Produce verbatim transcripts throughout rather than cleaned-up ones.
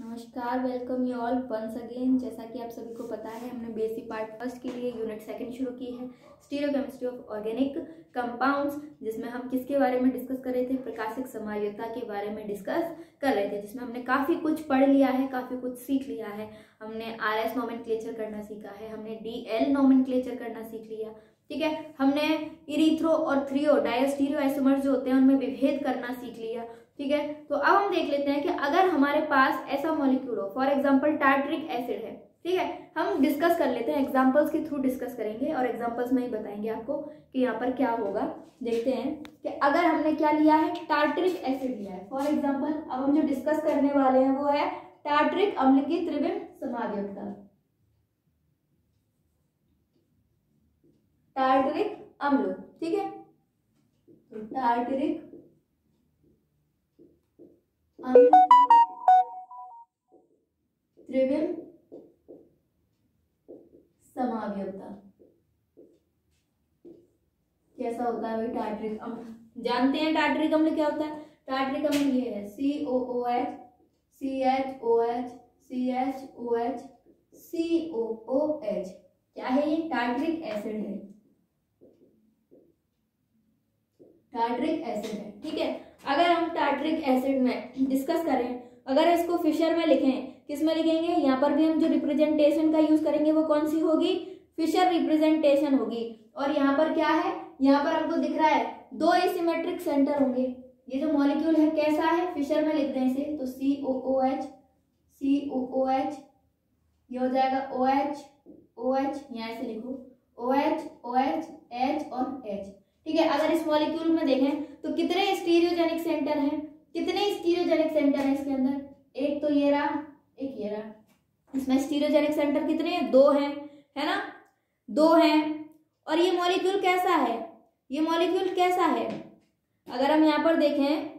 नमस्कार, welcome you all once again. जैसा कि आप सभी को पता है, हमने बीएससी पार्ट फर्स्ट के लिए यूनिट सेकंड शुरू की है, स्टीरियोकेमिस्ट्री ऑफ ऑर्गेनिक कंपाउंड्स, जिसमें हम किसके बारे में डिस्कस कर रहे थे, प्रकाशिक समायोजकता के बारे में डिस्कस कर रहे थे, जिसमें हमने काफ़ी कुछ पढ़ लिया है, काफ़ी कुछ सीख लिया है। हमने आर एस नोमेनक्लेचर करना सीखा है, हमने डी एल नोमेनक्लेचर करना सीख लिया, ठीक है। हमने इरीथ्रो और थ्रियो डायस्टीरियो आइसोमर्स जो होते हैं उनमें विभेद करना सीख लिया, ठीक है। तो अब हम देख लेते हैं कि अगर हमारे पास ऐसा मॉलिक्यूल हो, फॉर एग्जांपल टार्टरिक एसिड है, ठीक है। हम डिस्कस कर लेते हैं, एग्जांपल्स के थ्रू डिस्कस करेंगे और एग्जांपल्स में ही बताएंगे आपको कि यहाँ पर क्या होगा। देखते हैं कि अगर हमने क्या लिया है, टार्टरिक एसिड लिया है फॉर एग्जाम्पल। अब हम जो डिस्कस करने वाले हैं वो है टार्टरिक अम्ल की त्रिविम समायोजकता। टार्टरिक अम्ल, ठीक है। तो टार्टरिक अम्ल त्रिविम समायोजकता कैसा होता है भाई? टार्टरिक अम्ल जानते हैं, टार्टरिक अम्ल क्या होता है? टार्टरिक अम्ल ये है C O O H, C H O H, C H O H, C O O H. क्या है ये? टार्टरिक एसिड है, टार्टरिक एसिड है, ठीक है। अगर हम टार्टरिक एसिड में डिस्कस करें, अगर इसको फिशर में लिखें, किस में लिखेंगे? यहाँ पर भी हम जो रिप्रेजेंटेशन का यूज करेंगे वो कौन सी होगी? फिशर रिप्रेजेंटेशन होगी। और यहाँ पर क्या है? यहाँ पर हमको दिख रहा है दो एसिमेट्रिक सेंटर होंगे। ये जो मॉलिक्यूल है कैसा है? फिशर में लिख दें इसे, तो सी O O H, C O O H, ये हो जाएगा ओ एच ओ एच, यहाँ से लिखो O H O H, H और एच, ठीक है। अगर इस मॉलिक्यूल में देखें तो कितने स्टीरियोजेनिक सेंटर हैं? कितने स्टीरियोजेनिक सेंटर हैं इसके अंदर? एक तो ये रहा, एक ये रहा। इसमें स्टीरियोजेनिक सेंटर कितने हैं? दो हैं, है ना, दो हैं। और ये मॉलिक्यूल कैसा है? ये मॉलिक्यूल कैसा है? अगर हम यहां पर देखें,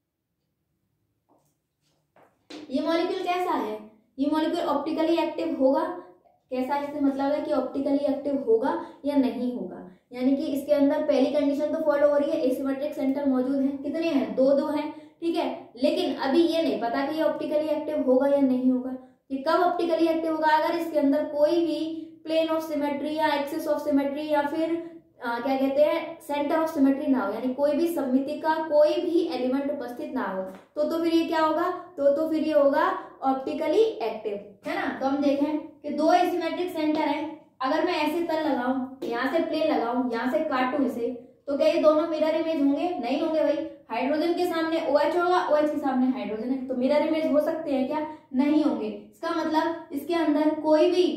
ये मॉलिक्यूल कैसा है? ये मॉलिक्यूल ऑप्टिकली एक्टिव होगा। कैसा? इससे मतलब है कि ऑप्टिकली एक्टिव होगा या नहीं होगा, यानी कि इसके अंदर पहली कंडीशन तो फॉलो हो रही है, एसिमेट्रिक सेंटर मौजूद है। कितने हैं? दो दो हैं, ठीक है। लेकिन अभी ये नहीं पता कि ये ऑप्टिकली एक्टिव होगा या नहीं होगा। ये कब ऑप्टिकली एक्टिव होगा? अगर इसके अंदर कोई भी प्लेन ऑफ सिमेट्री या एक्सिस ऑफ सिमेट्री या फिर आ, क्या कहते हैं, सेंटर ऑफ सिमेट्री ना हो, यानी कोई भी सममिति का कोई भी एलिमेंट उपस्थित ना हो, तो तो फिर ये क्या होगा? तो तो फिर ये होगा ऑप्टिकली एक्टिव, है ना। तो हम देखें कि दो एसिमेट्रिक सेंटर है। अगर मैं ऐसे तल लगाऊं, यहाँ से प्लेन लगाऊं, यहाँ से काटूं इसे, तो क्या ये दोनों मिरर इमेज होंगे? नहीं होंगे भाई। हाइड्रोजन के सामने OH होगा, OH के सामने हाइड्रोजन है, तो मिरर इमेज हो सकते हैं क्या? नहीं होंगे। इसका मतलब इसके अंदर कोई भी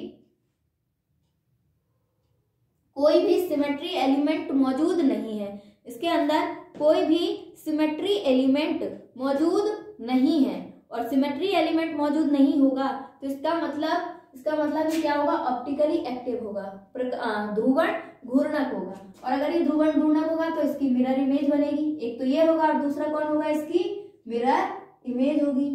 कोई भी सिमेट्री एलिमेंट मौजूद नहीं है। इसके अंदर कोई भी सिमेट्री एलिमेंट मौजूद नहीं है, और सिमेट्री एलिमेंट मौजूद नहीं होगा तो इसका मतलब इसका मतलब क्या होगा? ऑप्टिकली एक्टिव होगा, ध्रुवण घूर्णक होगा। और अगर ये ध्रुवण घूर्णक होगा तो इसकी मिरर इमेज बनेगी। एक तो ये होगा और दूसरा कौन होगा? इसकी मिरर इमेज होगी,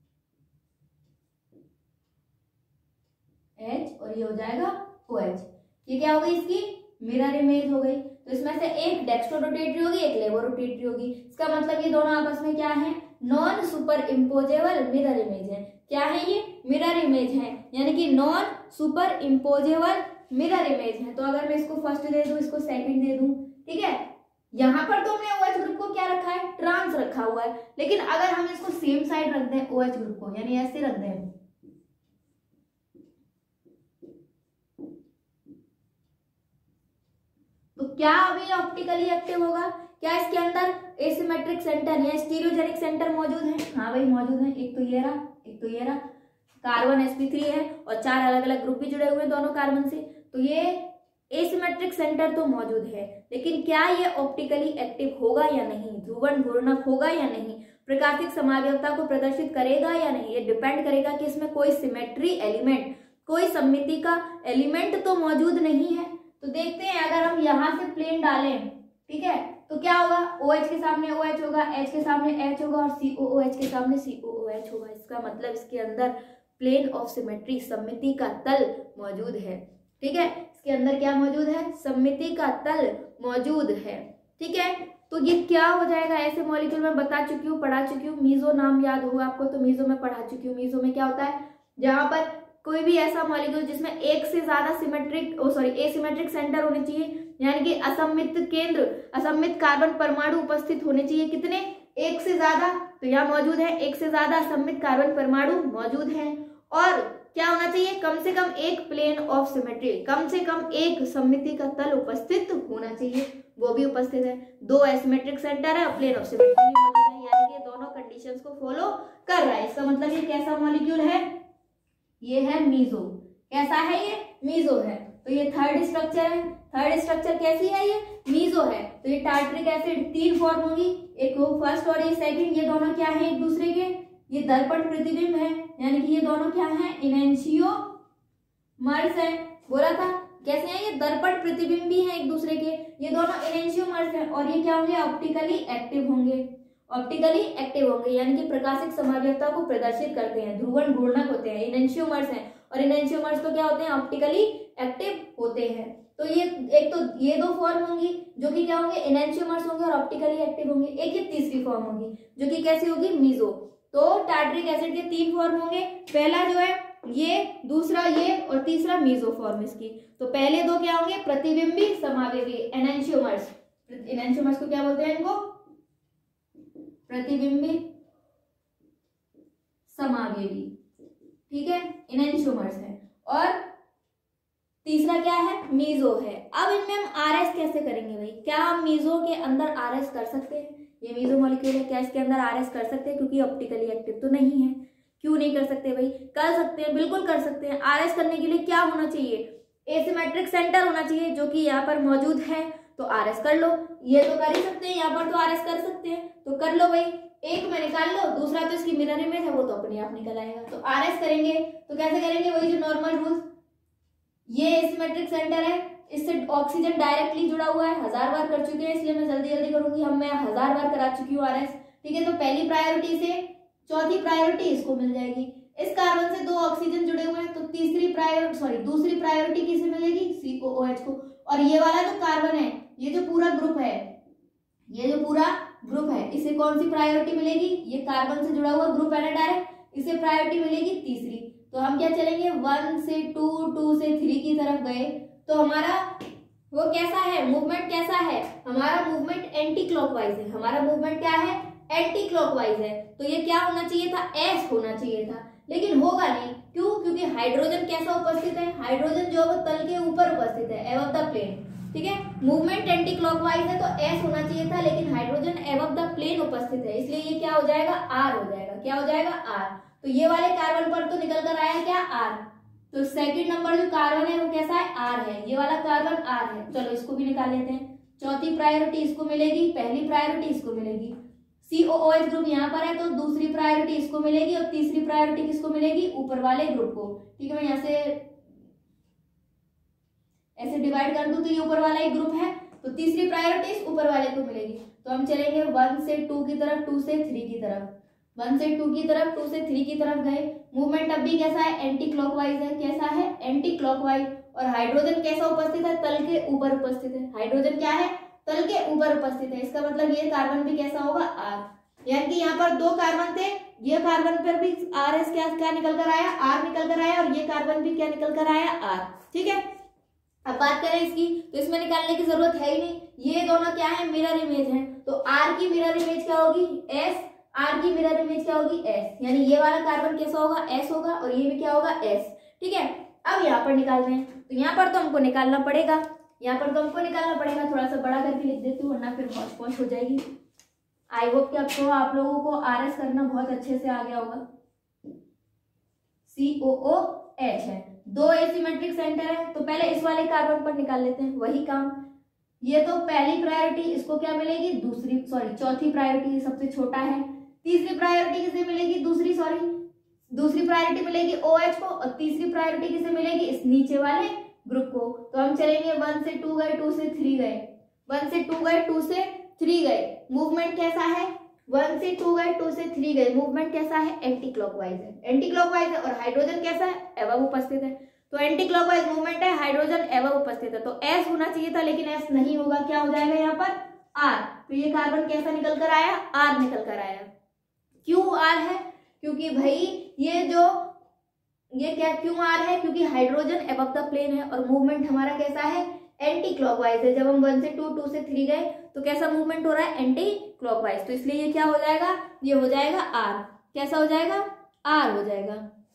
H, और ये हो जाएगा OH। ये क्या हो गई? इसकी मिरर इमेज हो गई। तो इसमें से एक डेक्स्ट्रो रोटेटरी होगी, एक लेवो रोटेटरी होगी। इसका मतलब ये दोनों आपस में क्या है? Non superimposable mirror image है। क्या है ये? मिरर इमेज है, यानी कि non superimposable mirror image है। तो अगर मैं इसको फर्स्ट दे दूं, इसको सेकंड दे दूं, ठीक है। यहाँ पर तो हमने OH ग्रुप को क्या रखा है? ट्रांस रखा हुआ है। लेकिन अगर हम इसको सेम साइड रख दें OH ग्रुप को, यानी ऐसे रख दें, तो क्या अभी ऑप्टिकली एक्टिव होगा? क्या इसके अंदर एसिमेट्रिक सेंटर या स्टीरियोजेनिक सेंटर मौजूद है? हाँ भाई मौजूद है। एक तो ये रहा, एक तो ये रहा। कार्बन एस पी थ्री है और चार अलग अलग ग्रुप भी जुड़े हुए हैं दोनों कार्बन से, तो ये एसिमेट्रिक सेंटर तो मौजूद है। लेकिन क्या ये ऑप्टिकली एक्टिव होगा या नहीं? ध्रुवण घूर्णक होगा या नहीं? प्रकाशिक समायोजकता को प्रदर्शित करेगा या नहीं? ये डिपेंड करेगा कि इसमें कोई सिमेट्री एलिमेंट, कोई सममिति का एलिमेंट तो मौजूद नहीं है। तो देखते हैं, अगर हम यहाँ से प्लेन डालें, ठीक है, तो क्या होगा? OH के सामने OH होगा, H के सामने H होगा और C O O H के सामने C O O H होगा। इसका मतलब इसके अंदर प्लेन ऑफ सिमेट्री, सममिति का तल मौजूद है, ठीक है। इसके अंदर क्या मौजूद है? सममिति का तल मौजूद है, ठीक है। तो ये क्या हो जाएगा, ऐसे मॉलिक्यूल में बता चुकी हूँ, पढ़ा चुकी हूँ। मीजो नाम याद होगा आपको, तो मीजो में पढ़ा चुकी हूँ। मीजो में क्या होता है, जहां पर कोई भी ऐसा मॉलिक्यूल जिसमें एक से ज्यादा symmetric oh sorry asymmetric centre होने चाहिए, यानी कि असममित केंद्र, असममित कार्बन परमाणु उपस्थित होने चाहिए। कितने, एक से ज्यादा, तो यहाँ मौजूद है एक से ज्यादा असममित कार्बन परमाणु मौजूद हैं। और क्या होना चाहिए, कम से कम एक प्लेन ऑफ सिमेट्री, कम से कम एक सममिति का तल उपस्थित होना चाहिए, वो भी उपस्थित है। दो एसिमेट्रिक सेंटर है, प्लेन ऑफ सिमेट्री भी मौजूद है, यानी कि दोनों कंडीशंस को फॉलो कर रहा है। इसका मतलब ये कैसा मॉलिक्यूल है, ये है मीजो। कैसा है ये, मीजो है। तो ये थर्ड स्ट्रक्चर है। थर्ड स्ट्रक्चर कैसी है, ये मीजो है। तो ये टार्टरिक एसिड तीन फॉर्म होगी, एक फर्स्ट और ये सेकंड, ये दोनों क्या है एक दूसरे के, ये दर्पण प्रतिबिंब है, यानी कि ये दोनों क्या है, इनैंशियोमर्स है। बोला था कैसे हैं, ये दर्पण प्रतिबिंबी हैं एक दूसरे के, ये दोनों इनैंशियोमर्स हैं। और ये क्या होंगे, ऑप्टिकली एक्टिव होंगे, ऑप्टिकली एक्टिव होंगे, यानी कि प्रकाशिक समावयवता को प्रदर्शित करते हैं, ध्रुवण घूर्णक होते हैं, इनैंशियोमर्स हैं। और इनैंशियोमर्स तो क्या होते हैं, ऑप्टिकली एक्टिव होते हैं। तो ये एक तो ये दो फॉर्म होंगी जो कि क्या होंगे, इनैंशियोमर्स होंगे और ऑप्टिकली एक्टिव होंगे। एक ये तीसरी फॉर्म होगी जो कि कैसी होगी, मीजो। तो टार्टरिक एसिड के तीन फॉर्म होंगे, पहला जो है ये, दूसरा ये और तीसरा मीजो फॉर्म इसकी। तो पहले दो क्या होंगे, प्रतिबिंबी समावेवी एनैंशियोमर्स। एनैंशियोमर्स को क्या बोलते हैं, इनको प्रतिबिंबी समावेवी, ठीक है, एनैंशियोमर्स है। और तीसरा क्या है, मीजो है। अब इनमें हम आरएस कैसे करेंगे भाई, क्या हम मीजो के अंदर आरएस कर सकते हैं, ये मीजो मॉलिक्यूल है, क्या इसके अंदर आरएस कर सकते हैं, क्योंकि ऑप्टिकली एक्टिव तो नहीं है। क्यों नहीं कर सकते भाई, कर सकते हैं, बिल्कुल कर सकते हैं। आरएस करने के लिए क्या होना चाहिए, एसिमेट्रिक सेंटर होना चाहिए, जो कि यहाँ पर मौजूद है। तो आरएस कर लो, ये तो कर ही सकते हैं, यहाँ पर तो आरएस कर सकते हैं, तो कर लो भाई। एक में निकाल लो, दूसरा तो इसकी मिरर इमेज है, वो तो अपने आप निकल आएगा। तो आरएस करेंगे तो कैसे करेंगे, वही जो नॉर्मल रूल्स, ये एसिमेट्रिक सेंटर है, इससे ऑक्सीजन डायरेक्टली जुड़ा हुआ है, हजार बार कर चुके हैं, इसलिए मैं जल्दी जल्दी करूंगी, हम मैं हजार बार करा चुकी हूँ आरएस, ठीक है। तो पहली प्रायोरिटी से चौथी प्रायोरिटी इसको मिल जाएगी। इस कार्बन से दो ऑक्सीजन जुड़े हुए हैं, तो तीसरी प्रायोरिटी सॉरी दूसरी प्रायोरिटी किसे मिलेगी, सी ओ ओ एच को। और ये वाला जो कार्बन है, ये जो पूरा ग्रुप है, ये जो पूरा ग्रुप है, इसे कौन सी प्रायोरिटी मिलेगी, ये कार्बन से जुड़ा हुआ ग्रुप है ना डायरेक्ट, इसे प्रायोरिटी मिलेगी तीसरी। तो हम क्या चलेंगे, वन से टू, टू से थ्री की तरफ गए, तो हमारा वो कैसा है, मूवमेंट कैसा है, हमारा मूवमेंट एंटी क्लॉकवाइज है। हमारा मूवमेंट क्या है, एंटी क्लॉकवाइज है। तो ये क्या होना चाहिए था, एस होना चाहिए था, लेकिन होगा नहीं। क्यों, क्योंकि हाइड्रोजन कैसा उपस्थित है, हाइड्रोजन जो है तल के ऊपर उपस्थित है, एबव द प्लेन, ठीक है। मूवमेंट एंटी क्लॉकवाइज है, तो एस होना चाहिए था, लेकिन हाइड्रोजन एबव द प्लेन उपस्थित है, इसलिए ये क्या हो जाएगा, आर हो जाएगा। क्या हो जाएगा, आर। तो ये वाले कार्बन पर तो निकल कर आया क्या, आर। तो सेकंड नंबर जो कार्बन है वो कैसा है, आर है, ये वाला कार्बन आर है। चलो इसको भी निकाल लेते हैं। चौथी प्रायोरिटी इसको मिलेगी, पहली प्रायोरिटी इसको मिलेगी। सी ओ ओ एच ग्रुप यहाँ पर है, तो दूसरी प्रायोरिटी इसको मिलेगी, और तीसरी प्रायोरिटी किसको मिलेगी, ऊपर वाले ग्रुप को, ठीक है। मैं यहाँ से ऐसे डिवाइड कर दूं तो ये ऊपर वाला एक ग्रुप है, तो तीसरी प्रायोरिटी इस ऊपर वाले को मिलेगी। तो हम चलेंगे वन से टू की तरफ, टू से थ्री की तरफ, वन से टू की तरफ, टू से थ्री की तरफ गए। मूवमेंट अब भी कैसा है, एंटी क्लॉकवाइज है। कैसा है, एंटी क्लॉकवाइज। और हाइड्रोजन कैसा उपस्थित है, तल के ऊपर उपस्थित है। हाइड्रोजन क्या है, तल के ऊपर उपस्थित है। इसका मतलब ये कार्बन भी कैसा होगा, आर। यानी कि यहाँ पर दो कार्बन थे, ये कार्बन पर भी आर एस क्या क्या निकल कर आया, आर निकल कर आया, और ये कार्बन भी क्या निकल कर आया, आर, ठीक है। अब बात करें इसकी, तो इसमें निकालने की जरूरत है ही नहीं, ये दोनों क्या है, मिरर इमेज है। तो आर की मिरर इमेज क्या होगी, एस, आर की मिरर इमेज क्या होगी, एस, यानी ये वाला कार्बन कैसा होगा, एस होगा, और ये भी क्या होगा, एस, ठीक है। अब यहाँ पर निकाल रहे हैं, तो यहाँ पर तो हमको निकालना पड़ेगा, यहाँ पर तो हमको निकालना पड़ेगा। थोड़ा सा बड़ा करके लिख देती हूँ, वरना फिर बहुत पहुंच हो जाएगी। आई होप कि आपको आप लोगों को आर एस करना बहुत अच्छे से आ गया होगा। सी ओ ओ एच है, दो एसिमेट्रिक सेंटर है, तो पहले इस वाले कार्बन पर निकाल लेते हैं, वही काम। ये तो पहली प्रायोरिटी, इसको क्या मिलेगी, दूसरी सॉरी चौथी प्रायोरिटी, सबसे छोटा है। तीसरी प्रायोरिटी किसे मिलेगी, दूसरी सॉरी दूसरी प्रायोरिटी मिलेगी ओ एच को, और तीसरी प्रायोरिटी किसे मिलेगी, इस नीचे वाले ग्रुप को। तो हम चलेंगे वन से टू गए, टू से थ्री गए, वन से टू गए, टू से थ्री गए। मूवमेंट कैसा है, वन से टू गए, टू से थ्री गए, मूवमेंट कैसा है, एंटी क्लॉकवाइज है, एंटी क्लॉकवाइज है। और हाइड्रोजन कैसा है, एबव उपस्थित है, तो एंटी क्लॉकवाइज मूवमेंट है, हाइड्रोजन एबव उपस्थित है, तो एस होना चाहिए था, लेकिन एस नहीं होगा। क्या हो जाएगा यहाँ पर, आर, तो ये कार्बन कैसा निकल कर आया, आर निकल कर आया। क्यों आर है, क्योंकि भाई ये जो ये क्या क्यों आर है, क्योंकि हाइड्रोजन अबव द प्लेन है और मूवमेंट हमारा कैसा है, एंटी क्लॉकवाइज है। जब हम वन से टू, टू से थ्री गए तो कैसा मूवमेंट हो रहा है, एंटी क्लॉकवाइज, तो इसलिए ये क्या हो जाएगा, ये हो जाएगा आर। कैसा हो जाएगा, आर हो जाएगा।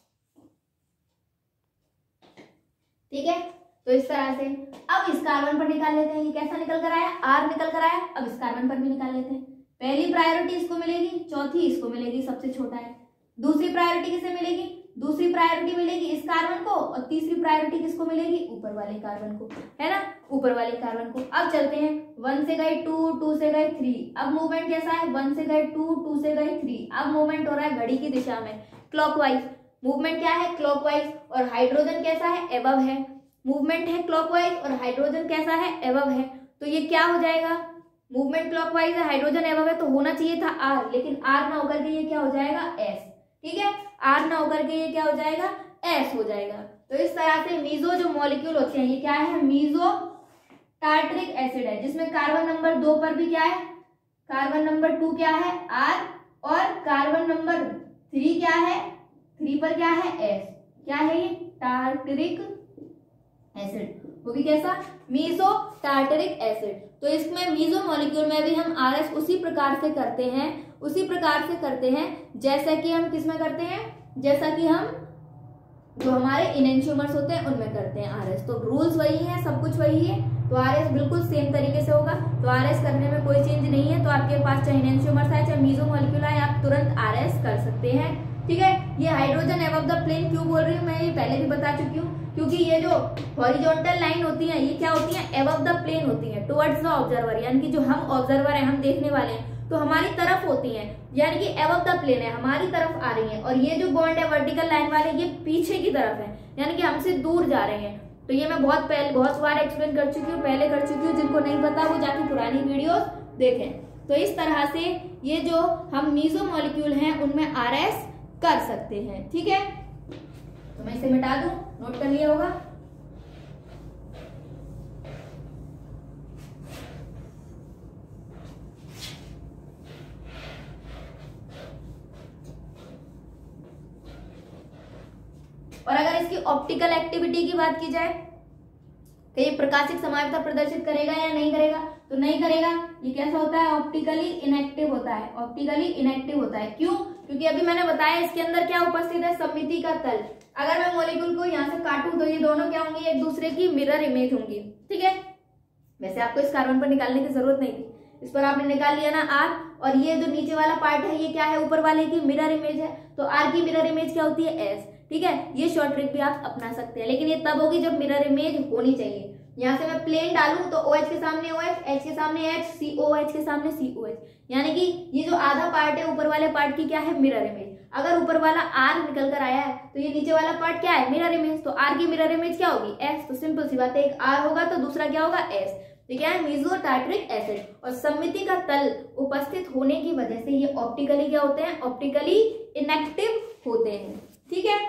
ठीक है, तो इस तरह से अब इस कार्बन पर निकाल लेते हैं, ये कैसा निकल कर आया, आर निकल कर आया। अब इस कार्बन पर भी निकाल लेते हैं। पहली प्रायोरिटी इसको मिलेगी, चौथी इसको मिलेगी, सबसे छोटा है। दूसरी प्रायोरिटी किसे मिलेगी, दूसरी प्रायोरिटी मिलेगी इस कार्बन को, और तीसरी प्रायोरिटी किसको मिलेगी, ऊपर वाले कार्बन को, है ना, ऊपर वाले कार्बन को। अब चलते हैं, वन से गए टू, टू से गए थ्री। अब मूवमेंट कैसा है, वन से गए टू, टू से गए थ्री। अब मूवमेंट हो रहा है घड़ी की दिशा में, क्लॉकवाइज। मूवमेंट क्या है, क्लॉकवाइज, और हाइड्रोजन कैसा है, एबव है। मूवमेंट है क्लॉकवाइज और हाइड्रोजन कैसा है, एबव है। तो ये क्या हो जाएगा, मूवमेंट क्लॉकवाइज है, हाइड्रोजन एबव है, तो होना चाहिए था आर, लेकिन आर ना होकर के ये क्या हो जाएगा, एस। ठीक है, आर ना होकर के ये क्या हो जाएगा, एस हो जाएगा। तो इस तरह से मीजो जो मॉलिक्यूल होते हैं, ये क्या है, मीजो टार्टरिक एसिड है, जिसमें कार्बन नंबर दो पर भी क्या है, कार्बन नंबर टू क्या है, आर, और कार्बन नंबर थ्री क्या है, थ्री पर क्या है, एस। क्या है ये, टार्टरिक एसिड, वो भी कैसा, मीजो टार्टरिक एसिड। तो इसमें मीजो मॉलिक्यूल में भी हम आर एस उसी प्रकार से करते हैं, उसी प्रकार से करते हैं जैसा कि हम किसमें करते हैं, जैसा कि हम जो हमारे इनएंशियोमर्स होते हैं उनमें करते हैं आर एस। तो रूल्स वही है, सब कुछ वही है, तो आर एस बिल्कुल सेम तरीके से होगा। तो आर एस करने में कोई चेंज नहीं है। तो आपके पास चाहे इनएंशियोमर्स आए चाहे मीजो मॉलिक्यूल आए, आप तुरंत आर एस कर सकते हैं। ठीक है, ये हाइड्रोजन अबव द प्लेन क्यों बोल रही हूँ मैं, ये पहले भी बता चुकी हूँ, क्योंकि ये जो हॉरिजॉन्टल लाइन होती है ये क्या होती है, अबव द प्लेन होती है, टुवर्ड्स द ऑब्जर्वर, यानी कि जो हम ऑब्जर्वर है, हम देखने वाले हैं, तो हमारी तरफ होती हैं, यानी कि अबव द प्लेन है, हमारी तरफ आ रही है। और ये जो बॉन्ड है वर्टिकल लाइन वाले, ये पीछे की तरफ है, यानी कि हमसे दूर जा रहे हैं। तो ये मैं बहुत पहले बहुत बार एक्सप्लेन कर चुकी हूँ, पहले कर चुकी हूँ, जिनको नहीं पता वो जाके पुरानी वीडियोस देखें। तो इस तरह से ये जो हम मीजो मॉलिक्यूल हैं उनमें आर एस कर सकते हैं। ठीक है, तो मैं इसे मिटा दूं, नोट कर लिया होगा। और अगर इसकी ऑप्टिकल एक्टिविटी की बात की जाए कि ये प्रकाशिक समायवता प्रदर्शित करेगा या नहीं करेगा, तो नहीं करेगा। ये कैसा होता है, ऑप्टिकली इनएक्टिव होता है, ऑप्टिकली इनएक्टिव होता है। क्यों, क्योंकि अभी मैंने बताया इसके अंदर क्या उपस्थित है, सममिति का तल। अगर मैं मॉलिक्यूल को यहाँ से काटूं तो ये दोनों क्या होंगी, एक दूसरे की मिरर इमेज होंगी। ठीक है, वैसे आपको इस कार्बन पर निकालने की जरूरत नहीं थी, इस पर आपने निकाल लिया ना आर, और ये जो नीचे वाला पार्ट है ये क्या है, ऊपर वाले की मिरर इमेज है, तो आर की मिरर इमेज क्या होती है, एस। ठीक है, ये शॉर्ट ट्रिक भी आप अपना सकते हैं, लेकिन ये तब होगी जब मिरर इमेज होनी चाहिए। यहाँ से मैं प्लेन डालूं तो OH के सामने OH, H के सामने H, COH के सामने COH, यानी कि ये जो आधा पार्ट है ऊपर वाले पार्ट की क्या है, मिरर इमेज। अगर ऊपर वाला R निकल कर आया है तो ये नीचे वाला पार्ट क्या है, मिरर इमेज। तो R की मिरर इमेज क्या होगी, S। तो सिंपल सी बात है, एक R होगा तो दूसरा क्या होगा, S। तो क्या है, मीजो टार्टरिक एसिड। और सममिति का तल उपस्थित होने की वजह से ये ऑप्टिकली क्या होते हैं, ऑप्टिकली इनएक्टिव होते हैं। ठीक है,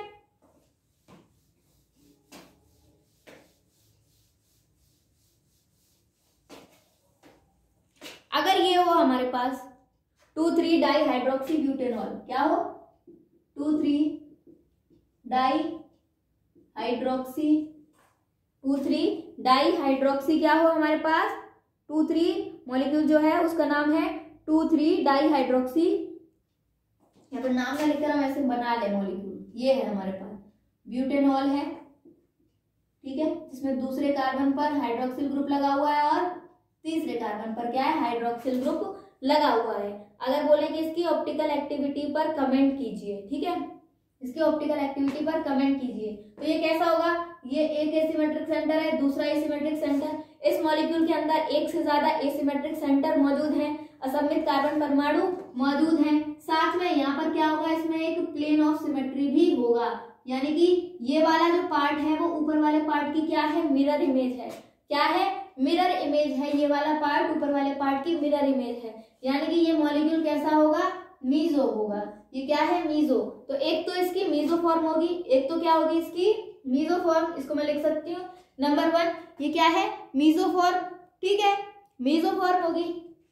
अगर ये हो हमारे पास two three dihydroxy butanol, क्या हो, two three dihydroxy, two three dihydroxy क्या हो हमारे पास, टू थ्री मॉलिक्यूल जो है उसका नाम है टू थ्री डाई हाइड्रोक्सी। यहाँ पर नाम ना लिखकर हम ऐसे बना ले मॉलिक्यूल, ये है हमारे पास ब्यूटेनॉल है। ठीक है, जिसमें दूसरे कार्बन पर हाइड्रोक्सिल ग्रुप लगा हुआ है और तीसरे कार्बन पर क्या है, हाइड्रोक्सिल ग्रुप लगा हुआ है। अगर बोले कि इसकी ऑप्टिकल एक्टिविटी पर कमेंट कीजिए, ठीक है, इसकी ऑप्टिकल एक्टिविटी पर कमेंट कीजिए, तो ये कैसा होगा, ये एक एसिमेट्रिक सेंटर है, दूसरा एसिमेट्रिक सेंटर। इस मॉलिक्यूल के अंदर एक से ज्यादा एसिमेट्रिक सेंटर मौजूद हैं, असममित कार्बन परमाणु मौजूद हैं। साथ में यहाँ पर क्या होगा, इसमें एक प्लेन ऑफ सिमेट्री भी होगा, यानी कि ये वाला जो पार्ट है वो ऊपर वाले पार्ट की क्या है, मिरर इमेज है। क्या है, मिरर इमेज है, ये वाला पार्ट ऊपर वाले पार्ट की मिरर इमेज है, यानी कि ये मॉलिक्यूल कैसा होगा, मीजो होगा। ये क्या है, मीजो। तो एक तो इसकी मीजो फॉर्म होगी, एक तो क्या होगी इसकी मीजो फॉर्म, इसको मैं लिख सकती हूँ नंबर वन, ये क्या है, मीजो फॉर्म। ठीक है, मीजो फॉर्म होगी।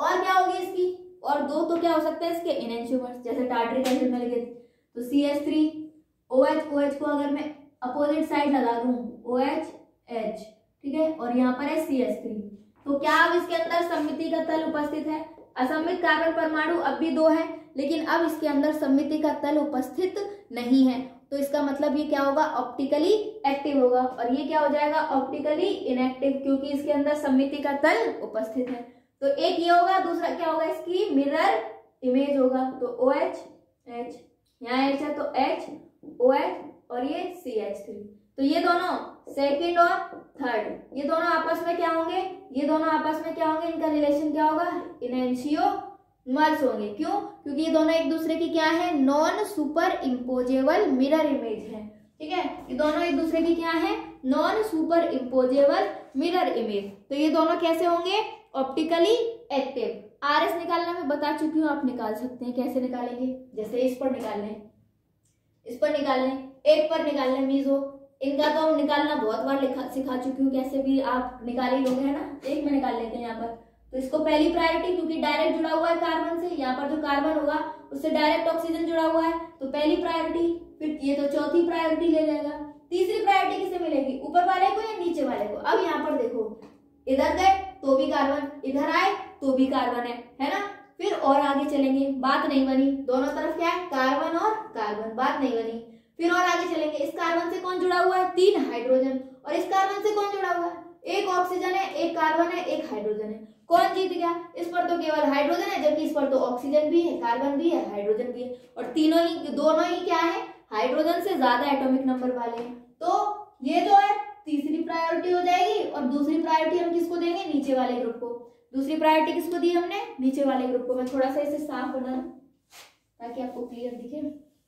और क्या होगी इसकी, और दो तो क्या हो सकता है इसके इनएंशियोमर्स, जैसे टार्टरिक एसिड में लिखे थे। तो C H three O H, O H को अगर मैं अपोजिट साइड लगा दूं ओ एच एच, ठीक है, और यहाँ पर है सी एच थ्री, तो क्या अब इसके अंदर सममिति का तल उपस्थित है। असममित कार्बन परमाणु अब भी दो है, लेकिन अब इसके अंदर सममिति का तल उपस्थित नहीं है, तो इसका मतलब ये क्या होगा, ऑप्टिकली एक्टिव होगा। और ये क्या हो जाएगा, ऑप्टिकली इनएक्टिव, क्योंकि इसके अंदर सममिति का तल उपस्थित है। तो एक ये होगा, दूसरा क्या होगा, इसकी मिरर इमेज होगा। तो ओ एच एच, यहाँ एच है तो एच ओ एच, और ये सी एच थ्री। तो ये दोनों सेकंड और थर्ड, ये दोनों आपस में क्या होंगे, ये दोनों आपस में क्या होंगे, इनका रिलेशन क्या होगा, इनएंशियोमर्स होंगे। क्यों, क्योंकि ये दोनों एक दूसरे की क्या है, non superimposable mirror image है। ठीक है, ये दोनों एक दूसरे की क्या है, non superimposable mirror image. तो ये दोनों कैसे होंगे, ऑप्टिकली एक्टिव। आर एस निकालना मैं बता चुकी हूँ, आप निकाल सकते हैं। कैसे निकालेंगे, जैसे इस पर निकालने, इस पर निकालने, एक पर निकालने मीजो, इनका तो हम निकालना बहुत बार लिखा सिखा चुकी हूँ, कैसे भी आप निकाल ही लोगे, है ना। एक में निकाल लेते हैं यहाँ पर। तो इसको पहली प्रायोरिटी, क्योंकि डायरेक्ट जुड़ा हुआ है कार्बन से, यहाँ पर जो कार्बन होगा उससे डायरेक्ट ऑक्सीजन जुड़ा हुआ है, तो पहली प्रायोरिटी। फिर ये तो चौथी प्रायोरिटी ले जाएगा। तीसरी प्रायोरिटी किसे मिलेगी, ऊपर वाले को या नीचे वाले को। अब यहाँ पर देखो, इधर गए तो भी कार्बन, इधर आए तो भी कार्बन है, है ना। फिर और आगे चलेंगे, बात नहीं बनी, दोनों तरफ क्या है, कार्बन और कार्बन, बात नहीं बनी। फिर और आगे चलेंगे, इस कार्बन से कौन जुड़ा हुआ है, तीन हाइड्रोजन, और इस कार्बन से कौन जुड़ा हुआ है, एक ऑक्सीजन है, एक कार्बन है, एक हाइड्रोजन है। कौन जीत गया, इस पर तो केवल हाइड्रोजन है, जबकि इस पर तो ऑक्सीजन भी है, कार्बन भी है, हाइड्रोजन भी है, और तीनों ही, दोनों ही क्या है, हाइड्रोजन से ज्यादा एटॉमिक नंबर वाले हैं। तो ये जो है तीसरी प्रायोरिटी हो जाएगी, और दूसरी प्रायोरिटी हम किसको देंगे, नीचे वाले ग्रुप को। दूसरी प्रायोरिटी किसको दी हमने, नीचे वाले ग्रुप को। मैं थोड़ा सा इसे साफ बना दूं ताकि आपको क्लियर दिखे।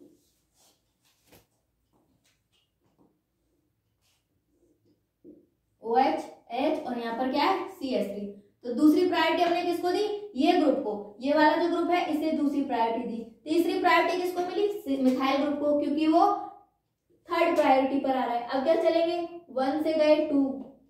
ओ एच एच, और यहाँ पर क्या है, सी एच थ्री। तो दूसरी प्रायोरिटी हमने किसको दी, ये ग्रुप को, ये वाला जो ग्रुप है इसे दूसरी प्रायोरिटी दी। तीसरी प्रायोरिटी किसको मिली, मिथाइल ग्रुप को, क्योंकि वो थर्ड प्रायोरिटी पर आ रहा है। अब क्या चलेंगे, वन से गए टू,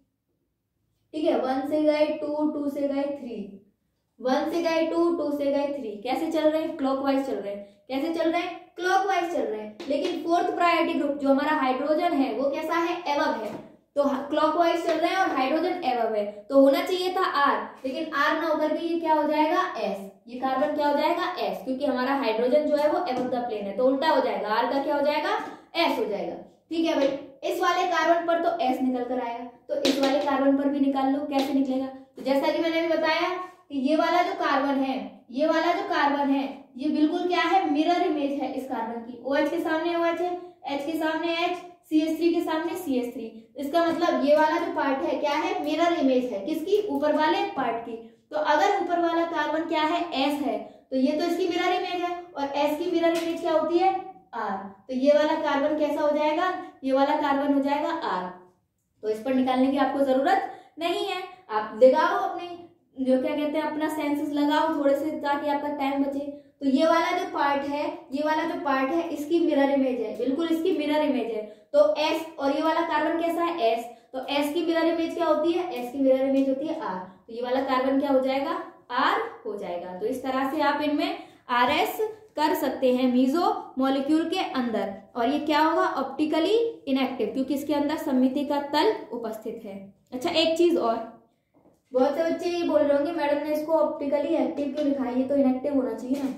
ठीक है, वन से गए टू, टू से गए थ्री, वन से गए टू, टू से गए थ्री। कैसे चल रहे हैं, क्लॉकवाइज चल रहे हैं। कैसे चल रहे हैं, क्लॉकवाइज चल रहे हैं। लेकिन फोर्थ प्रायोरिटी ग्रुप जो हमारा हाइड्रोजन है वो कैसा है, एवब है। तो क्लॉकवाइज चल रहे हैं और हाइड्रोजन एवब है, तो होना चाहिए था आर, लेकिन आर ना होकर के ये क्या हो जाएगा, एस। ये कार्बन क्या हो जाएगा, एस, क्योंकि हमारा हाइड्रोजन जो है वो एबव द प्लेन है, तो उल्टा हो जाएगा, आर का क्या हो जाएगा, एस हो जाएगा। ठीक है भाई, इस वाले कार्बन पर तो एस निकल कर आएगा, तो इस वाले कार्बन पर भी निकाल लो। कैसे निकलेगा, तो जैसा कि मैंने भी बताया कि ये वाला जो कार्बन है, ये वाला जो कार्बन है, ये बिल्कुल क्या है, मिरर इमेज है इस कार्बन की। OH के सामने OH है, H के सामने H, सी एच थ्री के सामने सी एच थ्री। इसका मतलब ये वाला जो पार्ट है क्या है, मिरर इमेज है किसकी, ऊपर वाले पार्ट की। तो अगर ऊपर वाला कार्बन क्या है, S है, तो ये तो इसकी मिरर इमेज है, और S की मिरर इमेज क्या होती है, R। तो ये वाला कार्बन कैसा हो जाएगा, ये वाला कार्बन हो जाएगा R। तो इस पर निकालने की आपको जरूरत नहीं है, आप लगाओ अपने जो क्या कहते हैं अपना सेंसेस लगाओ थोड़े से, ताकि आपका टाइम बचे। तो ये वाला जो पार्ट है, ये वाला जो पार्ट है इसकी मिरर इमेज है, बिल्कुल इसकी मिरर इमेज है। तो S, और ये वाला कार्बन कैसा है, S, तो S की मिरर इमेज क्या होती है, S की मिरर इमेज होती है R। तो ये वाला कार्बन क्या हो जाएगा, R हो जाएगा। तो इस तरह से आप इनमें आर एस कर सकते हैं मीजो मॉलिक्यूल के अंदर, और ये क्या होगा, ऑप्टिकली इनएक्टिव, क्योंकि इसके अंदर सममिति का तल उपस्थित है। अच्छा, एक चीज और, बहुत से बच्चे ये बोल रहे होंगे मैडम ने इसको ऑप्टिकली एक्टिव क्यों लिखा है, ये तो इनएक्टिव होना चाहिए ना।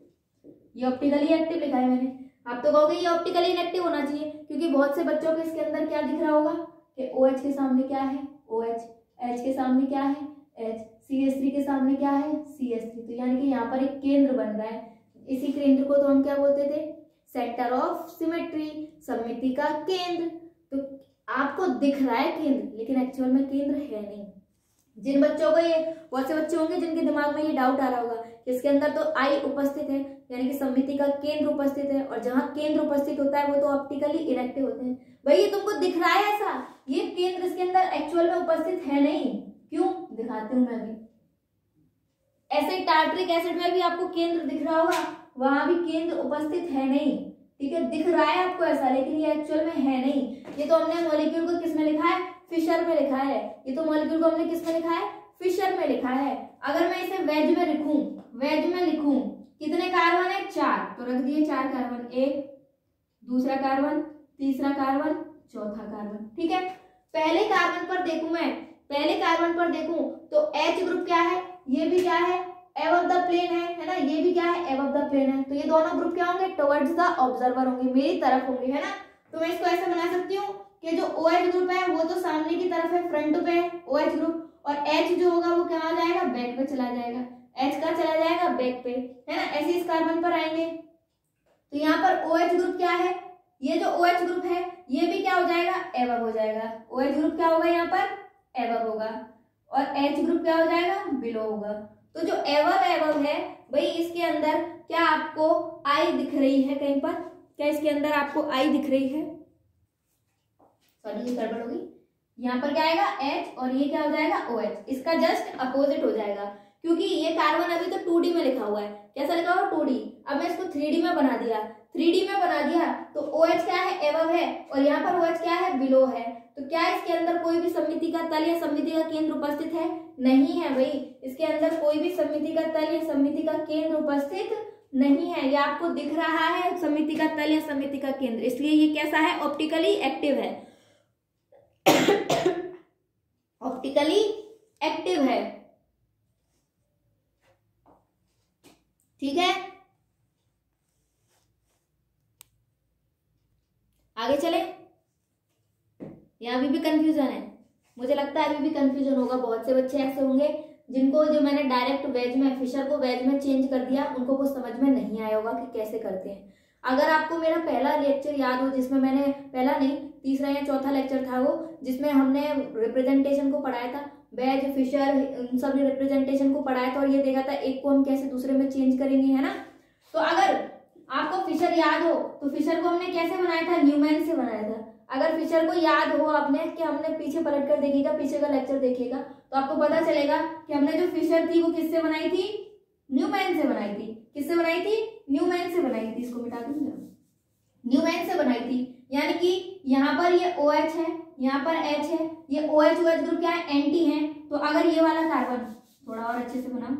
ये ऑप्टिकली एक्टिव लिखा है मैंने, आप तो कहोगे ये ऑप्टिकली इनएक्टिव होना चाहिए, क्योंकि बहुत से बच्चों को इसके अंदर क्या दिख रहा होगा कि OH के सामने क्या है, OH, H के सामने क्या है, H, सी एच थ्री के सामने क्या है, सी एच थ्री। तो यानी कि यहाँ पर एक केंद्र बन रहा है, इसी केंद्र को तो हम क्या बोलते थे, सेंटर ऑफ सिमेट्री, सममिति का केंद्र। तो आपको दिख रहा है केंद्र, लेकिन एक्चुअल में केंद्र है नहीं। जिन बच्चों को ये, बहुत से बच्चे होंगे जिनके दिमाग में ये डाउट आ रहा होगा कि इसके अंदर तो आई उपस्थित है, यानी कि सममिति का केंद्र उपस्थित है, और जहां केंद्र उपस्थित होता है वो तो ऑप्टिकली इनएक्टिव होते हैं। भाई ये तुमको दिख रहा है ऐसा, ये केंद्र इसके अंदर एक्चुअल में उपस्थित है नहीं। क्यों, दिखाती हूँ मैं भी। ऐसे ही टार्टरिक एसिड में भी आपको केंद्र दिख रहा होगा, वहां भी केंद्र उपस्थित है नहीं। ठीक है, दिख रहा है आपको ऐसा, लेकिन ये एक्चुअल में है नहीं। ये तो हमने मॉलिक्यूल को किस में लिखा है, फिशर में लिखा है। ये तो मॉलिक्यूल को हमने किस में लिखा है, फिशर में लिखा है। अगर मैं इसे वेज में लिखूं, वेज में लिखूं कितने कार्बन है, चार, तो रख दिए चार कार्बन, एक, दूसरा कार्बन, तीसरा कार्बन, चौथा कार्बन। ठीक है, पहले कार्बन पर देखूं मैं, पहले कार्बन पर देखूं तो H ग्रुप क्या है, ये भी क्या है, एबव द प्लेन है, है ना, ये भी क्या है, एबव द प्लेन है। तो ये दोनों ग्रुप क्या होंगे, टुवर्ड्स द ऑब्जर्वर होंगे, मेरी तरफ होंगे, है ना। तो मैं इसको ऐसे बना सकती हूँ कि जो OH ग्रुप है वो तो सामने की तरफ है, फ्रंट पे है OH ग्रुप, और H जो होगा वो कहाँ जाएगा, बैक पे चला जाएगा, H का चला जाएगा बैक पे, है ना। ऐसे इस कार्बन पर आएंगे तो यहाँ पर OH ग्रुप क्या है, ये जो OH ग्रुप है ये भी क्या हो जाएगा, एबव हो जाएगा। OH ग्रुप क्या होगा, यहाँ पर एबव होगा, और H ग्रुप क्या हो जाएगा, बिलो होगा। तो जो एबव एबव है भाई, इसके अंदर क्या आपको आई दिख रही है कहीं पर, क्या इसके अंदर आपको आई दिख रही है, सॉरी ये गड़बड़ होगी, यहाँ पर क्या आएगा H और ये क्या हो जाएगा OH, इसका जस्ट अपोजिट हो जाएगा, क्योंकि ये कार्बन अभी तो टू डी में लिखा हुआ है, कैसा लिखा हुआ, टू डी। अब मैं इसको थ्री डी में बना दिया, थ्री डी में बना दिया तो OH क्या है, एबव है, और यहाँ पर OH क्या है, बिलो है। तो क्या इसके अंदर कोई भी सममिति का तल या सममिति का केंद्र उपस्थित है, नहीं है भाई, इसके अंदर कोई भी सममिति का तल या सममिति का केंद्र उपस्थित नहीं है। ये आपको दिख रहा है सममिति का तल या सममिति का केंद्र, इसलिए ये कैसा है, ऑप्टिकली एक्टिव है, ऑप्टिकली एक्टिव है। ठीक है, आगे चले, यहाँ अभी भी कंफ्यूजन है, मुझे लगता है अभी भी कंफ्यूजन होगा, बहुत से बच्चे ऐसे होंगे जिनको, जो मैंने डायरेक्ट वेज में, फिशर को वेज में चेंज कर दिया, उनको कुछ समझ में नहीं आया होगा कि कैसे करते हैं। अगर आपको मेरा पहला लेक्चर याद हो, जिसमें मैंने, पहला नहीं तीसरा या चौथा लेक्चर था वो, जिसमें हमने रिप्रेजेंटेशन को पढ़ाया था, वेज फिशर इन सब रिप्रेजेंटेशन को पढ़ाया था, और ये देखा था एक को हम कैसे दूसरे में चेंज करेंगे, है ना। तो अगर आपको फिशर याद हो तो फिशर को हमने कैसे बनाया था, न्यूमैन से बनाया था। अगर फिशर को याद हो आपने, कि हमने पीछे पलट कर देखिएगा, पीछे का लेक्चर देखिएगा तो आपको पता चलेगा कि हमने जो फिशर थी वो किससे बनाई थी, न्यूमैन से बनाई थी। किससे बनाई थी, न्यूमैन से बनाई थी। इसको मिटा दूंगा, न्यूमैन से बनाई थी। यानी कि यहाँ पर ये OH है, यहाँ पर H है, ये OH OH ग्रुप क्या है, एंटी है। तो अगर ये वाला कार्बन थोड़ा और अच्छे से बना,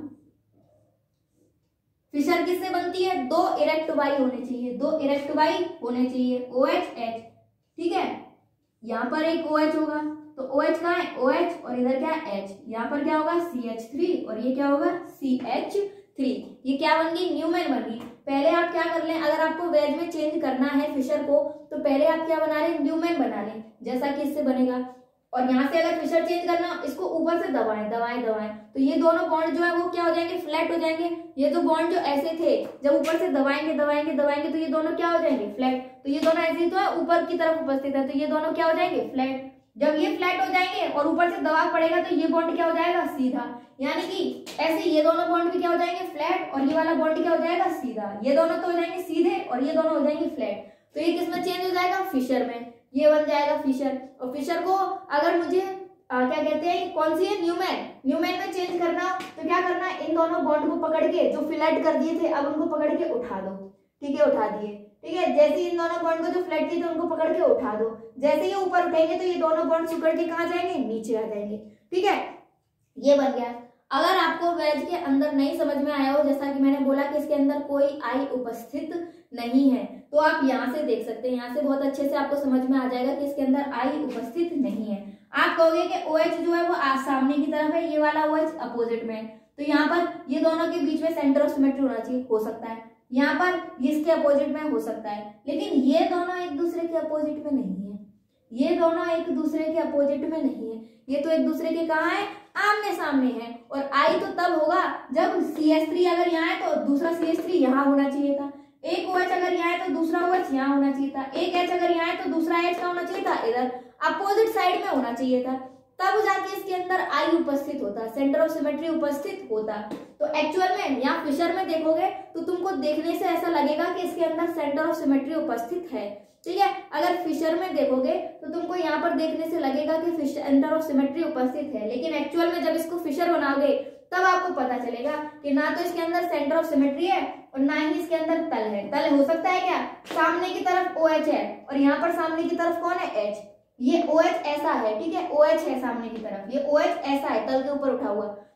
फिशर किससे बनती है, दो इरेक्ट वाई होने चाहिए, दो इरेक्ट वाई होने चाहिए, OH H। ठीक है, यहाँ पर एक OH होगा तो OH कहाँ है, OH, और इधर क्या है H, यहाँ पर क्या होगा सी एच थ्री, और ये क्या होगा सी एच थ्री। ये क्या बन गई, न्यूमैन बन गई। पहले आप क्या कर लें, अगर आपको वेज में चेंज करना है फिशर को, तो पहले आप क्या बना लें, न्यूमैन बना लें, जैसा कि इससे बनेगा। और यहाँ से अगर फिशर चेंज करना, इसको ऊपर से दबाएं दबाएं दबाएं, तो ये दोनों बॉन्ड जो है वो क्या हो जाएंगे, फ्लैट हो जाएंगे। ये तो बॉन्ड जो ऐसे थे, जब ऊपर से दबाएंगे दबाएंगे दबाएंगे तो ये दोनों क्या हो जाएंगे, फ्लैट। तो ये दोनों ऐसे ही तो है, ऊपर की तरफ उपस्थित है, तो ये दोनों क्या हो जाएंगे, फ्लैट। जब ये फ्लैट हो जाएंगे और ऊपर से दबाव पड़ेगा तो ये बॉन्ड क्या हो जाएगा, सीधा। यानी कि ऐसे ये दोनों बॉन्ड भी क्या हो जाएंगे, फ्लैट, और ये वाला बॉन्ड क्या हो जाएगा, सीधा। ये दोनों तो हो जाएंगे सीधे और ये दोनों हो जाएंगे फ्लैट। तो ये किसमें चेंज हो जाएगा, फिशर में। ये बन जाएगा फिशर। और फिशर को अगर मुझे आ, क्या कहते हैं, कौन सी है, न्यूमैन, न्यूमैन में चेंज करना तो क्या करना, इन दोनों बॉन्ड को पकड़ के, जो फ्लैट कर दिए थे अब उनको पकड़ के उठा दो। ठीक है, उठा दिए। ठीक है, जैसे इन दोनों बॉन्ड को जो फ्लैट किए थे उनको पकड़ के उठा दो। जैसे ये ऊपर उठेंगे तो ये दोनों बॉन्ड सिकुड़ के कहाँ जाएंगे, नीचे आ जाएंगे। ठीक है, ये बन गया। अगर आपको वेज के अंदर नहीं समझ में आया हो, जैसा कि मैंने बोला कि इसके अंदर कोई आई उपस्थित नहीं है, तो आप यहाँ से देख सकते हैं, यहाँ से बहुत अच्छे से आपको समझ में आ जाएगा कि इसके अंदर आई उपस्थित नहीं है। आप कहोगे कि OH जो है वो सामने की तरफ है, ये वाला OH अपोजिट में है, तो यहाँ पर ये दोनों के बीच में सेंटर ऑफ सिमेट्री होना चाहिए, हो सकता है। यहाँ पर इसके अपोजिट में हो सकता है, लेकिन ये दोनों एक दूसरे के अपोजिट में नहीं है। ये दोनों एक दूसरे के अपोजिट में नहीं है, ये तो एक दूसरे के कहाँ है, आमने सामने है। और आई तो तब होगा जब सी एच थ्री अगर यहाँ है तो दूसरा सी एच थ्री यहाँ होना चाहिए था। एक OH अगर यहाँ है तो दूसरा OH यहाँ होना चाहिए था। एक H अगर यहाँ है तो दूसरा H का होना चाहिए था, इधर अपोजिट साइड में होना चाहिए था। तब जाके इसके अंदर आई उपस्थित होता, सेंटर ऑफ सिमेट्री उपस्थित होता। तो एक्चुअल में यहाँ फिशर में देखोगे तो तुमको देखने से ऐसा लगेगा कि इसके अंदर सेंटर ऑफ सिमेट्री उपस्थित है। ठीक है, अगर फिशर में देखोगे तो तुमको यहाँ पर देखने से लगेगा कि सेंटर ऑफ सिमेट्री उपस्थित है, लेकिन एक्चुअल में जब इसको फिशर बनाओगे तब आपको पता चलेगा कि ना तो इसके अंदर सेंटर ऑफ सिमेट्री है और ना ही इसके अंदर तल है। तल हो सकता है क्या, सामने की तरफ OH है और यहाँ पर सामने की तरफ कौन है, H। ये OH ऐसा है, ठीक है, OH है सामने की तरफ, ये OH ऐसा है तल के ऊपर उठा हुआ,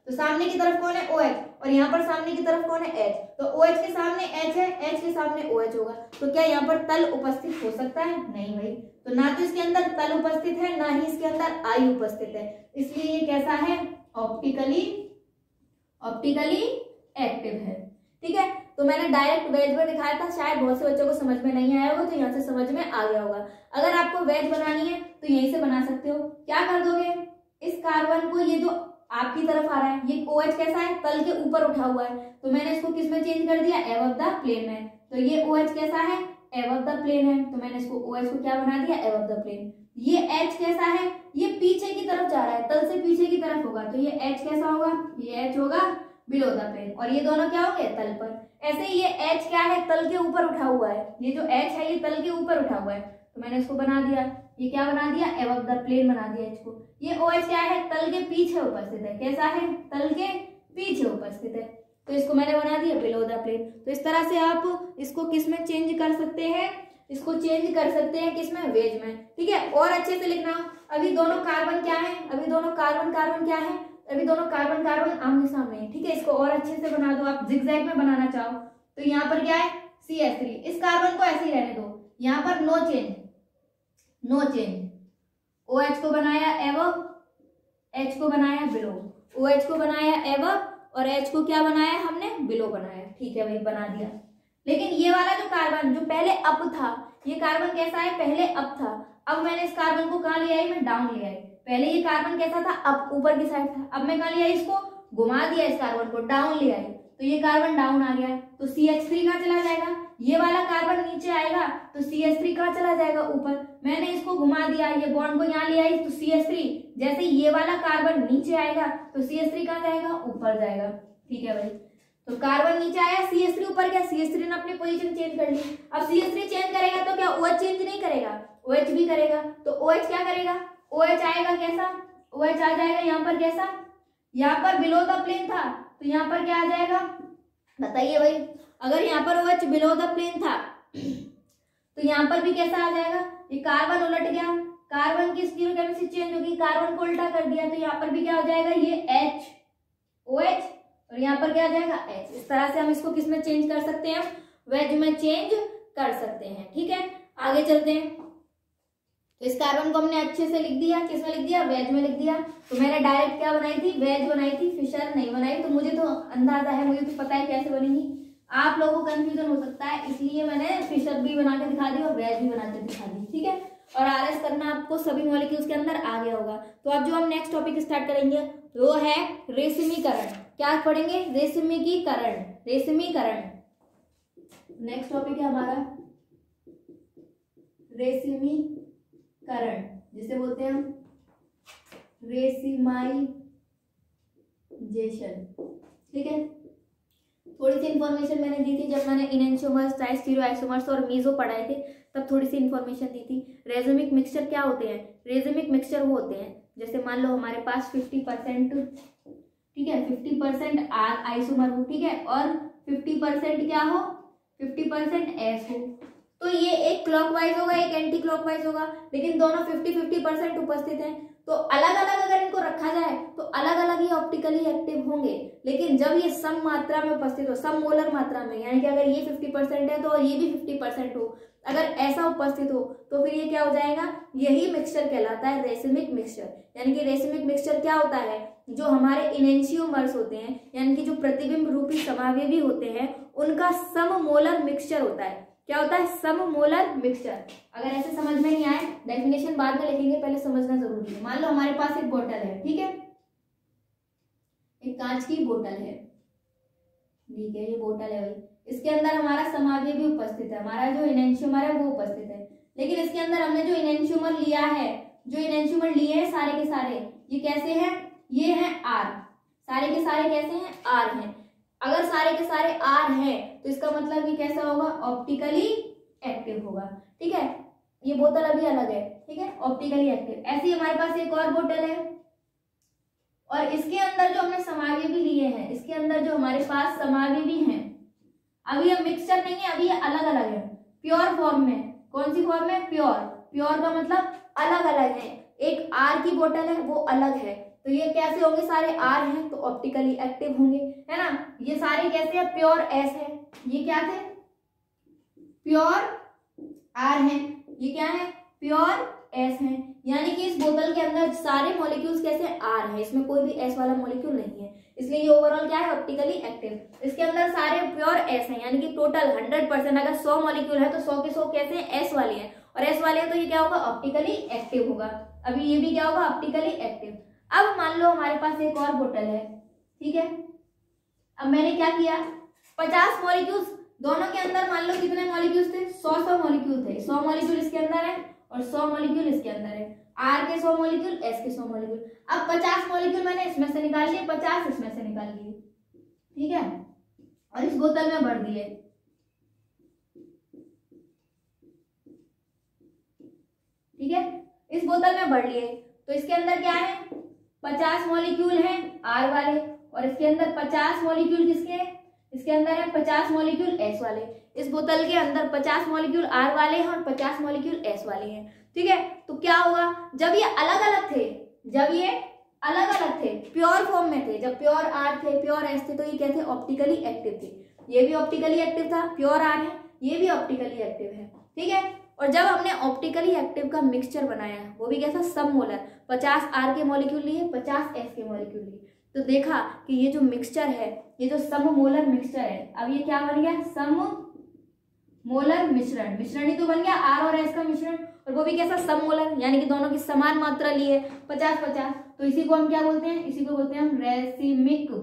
तो सामने की तरफ कौन है OH, और यहाँ पर सामने की तरफ कौन है H, तो OH के सामने H है, H के सामने OH होगा, तो क्या यहाँ पर तल उपस्थित हो सकता है? नहीं भाई, तो ना तो इसके अंदर तल उपस्थित है, ना ही इसके अंदर आई उपस्थित है, इसलिए ये कैसा है? ऑप्टिकली ऑप्टिकली एक्टिव है। ठीक है, तो मैंने डायरेक्ट वेज में दिखाया था, शायद बहुत से बच्चों को समझ में नहीं आया होगा, तो यहाँ से समझ में आ गया होगा। अगर आपको वेज बनानी है तो यहीं से बना सकते हो। क्या कर दोगे, इस कार्बन को, ये जो आपकी तरफ आ रहा है, ये OH कैसा है? तल के ऊपर उठा हुआ है, तो मैंने इसको किस में चेंज कर दिया? एबव द प्लेन में। तो ये OH कैसा है? एबव द प्लेन है, तो मैंने इसको OH को क्या बना दिया? Above the plane. ये H कैसा है? ये पीछे की तरफ जा रहा है, तल से पीछे की तरफ होगा, तो ये H कैसा होगा? ये H होगा बिलो द प्लेन, और ये दोनों क्या हो गए? तल पर। ऐसे ही ये H क्या है? तल के ऊपर उठा हुआ है, ये जो H है ये तल के ऊपर उठा हुआ है, तो मैंने इसको बना दिया, ये क्या बना दिया? एबव द प्लेन बना दिया H को। ये OH क्या है? तल के पीछे उपस्थित है, कैसा है? तल के पीछे उपस्थित है, तो इसको मैंने बना दिया बिलो द प्लेन। तो इस तरह से आप इसको किस में चेंज कर सकते हैं? इसको चेंज कर सकते हैं किसमें? वेज में। ठीक है, और अच्छे से लिखना। अभी दोनों कार्बन क्या है? अभी दोनों कार्बन कार्बन क्या है? अभी दोनों कार्बन कार्बन आमने सामने है। ठीक है, इसको और अच्छे से बना दो आप, जिगजैग में बनाना चाहो तो यहाँ पर क्या है? C H three. इस कार्बन को ऐसे ही रहने दो, यहाँ पर no change, no change. OH को बनाया एबव, H को बनाया बिलो, OH को बनाया एबव और H को क्या बनाया? हमने बिलो बनाया। ठीक है भाई, बना दिया। लेकिन ये वाला जो कार्बन जो पहले अप था, ये कार्बन कैसा है? पहले अप था, अब मैंने इस कार्बन को कहाँ ले आई? मैं डाउन ले आई। पहले ये कार्बन कैसा था? अप, ऊपर की साइड था, अब मैं कहाँ ले आई? इसको घुमा दिया, इस कार्बन को डाउन ले आई, तो ये कार्बन डाउन आ गया, तो सी एच थ्री कहाँ चला जाएगा? ये वाला कार्बन नीचे आएगा, तो सी एच थ्री कहाँ चला जाएगा? ऊपर। मैंने इसको घुमा दिया, ये बॉन्ड को यहाँ ले आई, तो सी एच थ्री, जैसे ये वाला कार्बन नीचे आएगा तो सी एच थ्री कहाँ जाएगा? ऊपर जाएगा। ठीक है भाई, तो कार्बन नीचे आया, सी एच थ्री ऊपर गया, सी एच थ्री ने अपनी पोजीशन चेंज कर ली। अब सी एच थ्री चेंज करेगा तो क्या OH चेंज नहीं करेगा? OH भी करेगा, तो OH क्या करेगा? OH आएगा कैसा? OH आ जाएगा यहाँ पर कैसा? यहाँ पर बिलो द प्लेन था, तो यहाँ पर क्या आ जाएगा? बताइए भाई, अगर यहाँ पर OH बिलो द प्लेन था तो यहाँ पर भी कैसा आ जाएगा? ये कार्बन उलट गया, कार्बन की स्टीरियोकेमिस्ट्री चेंज होगी, कार्बन को उल्टा कर दिया, तो यहाँ पर भी क्या हो जाएगा? ये H, OH, और यहाँ पर क्या आ जाएगा? H। इस तरह से हम इसको किस में चेंज कर सकते हैं? वेज में चेंज कर सकते हैं। ठीक है, आगे चलते हैं। तो इस कार्बन को हमने अच्छे से लिख दिया, किस में लिख दिया? वेज में लिख दिया। तो मैंने डायरेक्ट क्या बनाई थी? वेज बनाई थी, फिशर नहीं बनाई। तो मुझे तो अंदाजा है, मुझे तो पता है कैसे बनेगी, आप लोगों को कंफ्यूजन हो सकता है, इसलिए मैंने फिशर भी बना के दिखा दी और वेज भी बना के दिखा दी। ठीक है, और आर एस करना आपको सभी मॉलिक्यूल्स के अंदर आ गया होगा। तो अब जो हम नेक्स्ट टॉपिक स्टार्ट करेंगे वो है रेशमीकरण। क्या पढ़ेंगे? रेशमीकरण, रेशमीकरण। नेक्स्ट टॉपिक है हमारा रेशमीकरण, जिसे बोलते हैं हम रेसिमाइजेशन। ठीक है, थोड़ी सी इंफॉर्मेशन मैंने दी थी जब मैंने इनेंशियोमर्स, ट्राइस्टीरियोआइसोमर्स और मीजो पढ़ाए थे, तब थोड़ी सी इंफॉर्मेशन दी थी। रेजोमिक मिक्सचर क्या होते हैं? रेजोमिक मिक्सचर वो होते हैं जैसे मान लो हमारे पास फिफ्टी परसेंट, ठीक है, फिफ्टी परसेंट आर आइसोमर हो, ठीक है, और फिफ्टी परसेंट क्या हो? फिफ्टी परसेंट एस हो, तो ये एक क्लॉकवाइज होगा, एक एंटी क्लॉकवाइज होगा, लेकिन दोनों फिफ्टी फिफ्टी परसेंट उपस्थित हैं। तो अलग अलग अगर इनको रखा जाए तो अलग अलग ही ऑप्टिकली एक्टिव होंगे, लेकिन जब ये सम मात्रा में उपस्थित हो, सम मोलर मात्रा में, यानी कि अगर ये फिफ्टी परसेंट है तो ये भी फिफ्टी परसेंट हो, अगर ऐसा उपस्थित हो तो फिर ये क्या हो जाएगा? यही मिक्सचर कहलाता है रेसिमिक मिक्सचर। यानी कि रेसिमिक मिक्सचर क्या होता है? जो हमारे इनेंशियोमर्स होते हैं, यानी कि जो प्रतिबिंब रूपी समावेवी होते हैं, उनका सममोलर मिक्सचर होता है। क्या होता है? सममोलर मिक्सचर। अगर ऐसे समझ में नहीं आए, डेफिनेशन बाद में लिखेंगे, पहले समझना जरूरी है। मान लो हमारे पास एक बोतल है, ठीक है, एक कांच की बोतल है, ठीक है, ये बोतल है भाई, इसके अंदर हमारा समावेवी उपस्थित है, हमारा जो इनेंशियोमर है वो उपस्थित है, लेकिन इसके अंदर हमने जो इनेंशियोमर लिया है, जो इनेंशियोमर लिए हैं सारे के सारे, ये कैसे हैं? ये हैं आर, सारे के सारे कैसे हैं? आर हैं। अगर सारे के सारे आर हैं तो इसका मतलब ये कैसा होगा? ऑप्टिकली एक्टिव होगा। ठीक है, ये बोतल अभी अलग है, ठीक है, ऑप्टिकली एक्टिव। ऐसे ही हमारे पास एक और बोतल है और इसके अंदर जो हमने समावेवी लिए हैं, इसके अंदर जो हमारे पास समावेवी हैं, अभी ये मिक्सचर नहीं है, अभी ये अलग अलग है, प्योर फॉर्म में। कौन सी फॉर्म में? प्योर। प्योर का मतलब अलग अलग है। एक आर की बोतल है वो अलग है, तो ये कैसे होंगे, सारे आर हैं तो ऑप्टिकली एक्टिव होंगे, है ना। ये सारे कैसे हैं, प्योर एस है, ये क्या थे, प्योर आर हैं, ये क्या है, प्योर एस है। यानी कि इस बोतल के अंदर सारे मॉलिक्यूल्स कैसे आर है, इसमें कोई भी एस वाला मॉलिक्यूल नहीं है, इसलिए ये ओवरऑल क्या है, ऑप्टिकली एक्टिव। इसके अंदर सारे प्योर एस हैं, यानी कि टोटल हंड्रेड परसेंट अगर सौ मॉलिक्यूल है तो सौ के सौ कैसे हैं, एस वाले हैं, और एस वाले हैं तो ये क्या होगा, ऑप्टिकली एक्टिव होगा। अभी ये भी क्या होगा, ऑप्टिकली एक्टिव। अब मान लो हमारे पास एक और बोतल है, ठीक है। अब मैंने क्या किया, पचास मॉलिक्यूल्स, दोनों के अंदर मान लो कितने मॉलिक्यूल्स थे, सौ सौ मॉलिक्यूल थे, सौ मॉलिक्यूल इसके अंदर है और सौ मॉलिक्यूल इसके अंदर है, आर के सौ मॉलिक्यूल, एस के सौ मॉलिक्यूल। अब पचास मॉलिक्यूल मैंने इसमें से निकाल लिए, पचास इसमें से निकाल लिए, ठीक है, और इस बोतल में भर दिए, ठीक है, इस बोतल में भर लिए। तो इसके अंदर क्या है, पचास मॉलिक्यूल हैं आर वाले, और इसके अंदर पचास मॉलिक्यूल किसके हैं, इसके अंदर है पचास मॉलिक्यूल एस वाले। इस बोतल के अंदर पचास मॉलिक्यूल आर वाले हैं और पचास मॉलिक्यूल एस वाले हैं, ठीक है। तो क्या होगा, जब ये अलग अलग थे, जब ये अलग अलग थे, प्योर फॉर्म में थे, जब प्योर आर थे, प्योर एस थे, तो ये क्या थे, ऑप्टिकली एक्टिव थे। ये भी ऑप्टिकली एक्टिव था, प्योर आर है, ये भी ऑप्टिकली एक्टिव है, ठीक है। और जब हमने ऑप्टिकली एक्टिव का मिक्सचर बनाया, वो भी कैसा, सब मोलर, पचास आर के मॉलिक्यूल लिए, पचास एस के मॉलिक्यूल लिए, तो देखा कि ये जो मिक्सचर है, ये जो सम मोलर मिक्सचर है, अब ये क्या बन गया, सम मोलर मिश्रण। मिश्रण ही तो बन गया, आर और एस का मिश्रण, और वो भी कैसा, सम मोलर, यानी कि दोनों की समान मात्रा लिए, पचास पचास। तो इसी को हम क्या बोलते हैं, इसी को बोलते हैं हम रेसिमिक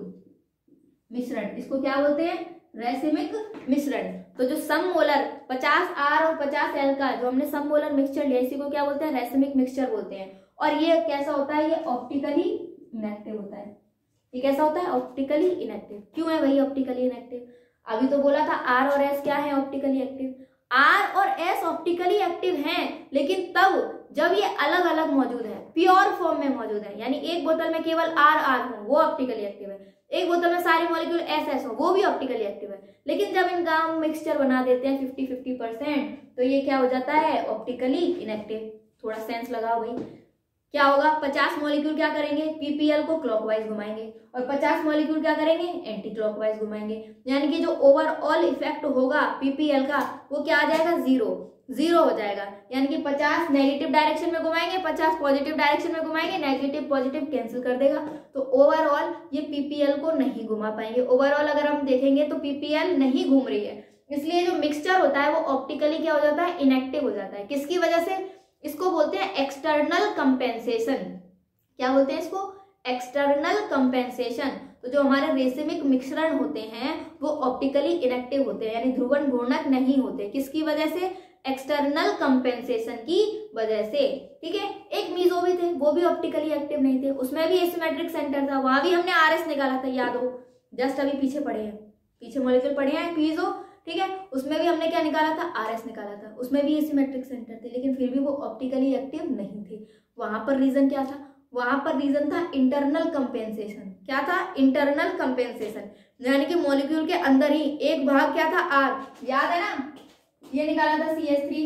मिश्रण। इसको क्या बोलते हैं, रेसिमिक मिश्रण। तो जो सम मोलर पचास आर और पचास एल का जो हमने सम मोलर मिक्सचर लिया, इसी को क्या बोलते हैं, रेसिमिक मिक्सचर बोलते हैं। और ये कैसा होता है, ये ऑप्टिकली इनएक्टिव होता है। ये कैसा होता है, ऑप्टिकली इनएक्टिव। क्यों है वही ऑप्टिकली इनएक्टिव, अभी तो बोला था आर और एस क्या है, ऑप्टिकली एक्टिव। आर और एस ऑप्टिकली एक्टिव हैं, लेकिन तब जब ये अलग अलग मौजूद है, प्योर फॉर्म में मौजूद है, यानी एक बोतल में केवल आर आर हो, वो ऑप्टिकली एक्टिव है, एक बोतल में सारे मॉलिक्यूल एस एस हो, वो भी ऑप्टिकली एक्टिव है। लेकिन जब इनका हम मिक्सचर बना देते हैं फिफ्टी फिफ्टी परसेंट, तो ये क्या हो जाता है, ऑप्टिकली इनएक्टिव। थोड़ा सेंस लगाओ भाई, क्या होगा, पचास मॉलिक्यूल क्या करेंगे, पीपीएल को क्लॉकवाइज घुमाएंगे, और पचास मॉलिक्यूल क्या करेंगे, एंटी क्लॉकवाइज घुमाएंगे। यानी कि जो ओवरऑल इफेक्ट होगा पीपीएल का, वो क्या आ जाएगा, जीरो, जीरो हो जाएगा। यानी कि पचास नेगेटिव डायरेक्शन में घुमाएंगे, पचास पॉजिटिव डायरेक्शन में घुमाएंगे, नेगेटिव पॉजिटिव कैंसिल कर देगा, तो ओवरऑल ये पीपीएल को नहीं घुमा पाएंगे। ओवरऑल अगर हम देखेंगे तो पीपीएल नहीं घूम रही है, इसलिए जो मिक्सचर होता है वो ऑप्टिकली क्या हो जाता है, इनएक्टिव हो जाता है। किसकी वजह से, इसको बोलते हैं एक्सटर्नल कंपेंसेशन। क्या बोलते हैं इसको, एक्सटर्नल कंपेंसेशन। तो जो हमारे रेसिमिक मिश्रण होते हैं वो ऑप्टिकली इनएक्टिव होते हैं, यानी ध्रुवण घूर्णक नहीं होते। किसकी वजह से, एक्सटर्नल कंपेंसेशन की वजह से, ठीक है। एक मीजो भी थे, वो भी ऑप्टिकली एक्टिव नहीं थे, उसमें भी एसिमेट्रिक सेंटर था, वहां भी हमने आरएस निकाला था, याद हो, जस्ट अभी पीछे पढ़े हैं, पीछे मॉलिक्यूल पढ़े हैं पीजो, ठीक है। उसमें भी हमने क्या निकाला था, आरएस निकाला था, उसमें भी एसिमेट्रिक सेंटर थे, लेकिन फिर भी वो ऑप्टिकली एक्टिव नहीं थे। वहां पर रीजन क्या था, वहां पर रीजन था इंटरनल कंपेंसेशन। क्या था, इंटरनल कंपेंसेशन, यानी कि मॉलिक्यूल के अंदर ही एक भाग क्या था, आर, याद है ना, ये निकाला था C H three,